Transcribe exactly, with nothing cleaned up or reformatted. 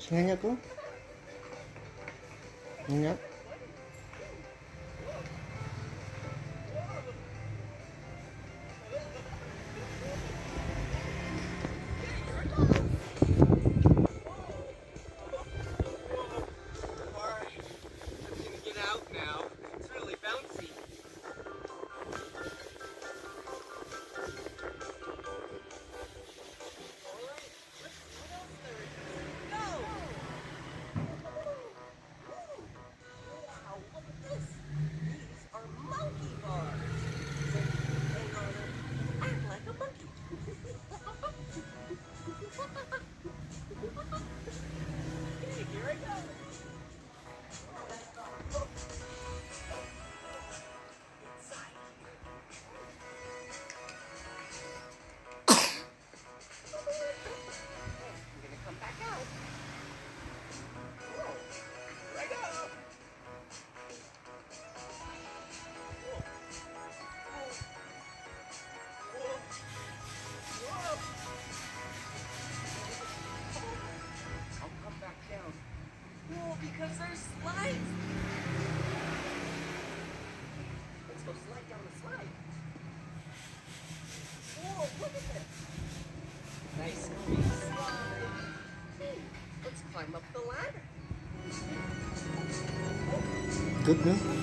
Nhanh nhá cô. Nhanh nhá. Because there's slides. Let's go slide down the slide. Whoa, look at this. Nice green slide. Hey, let's climb up the ladder. Good, man.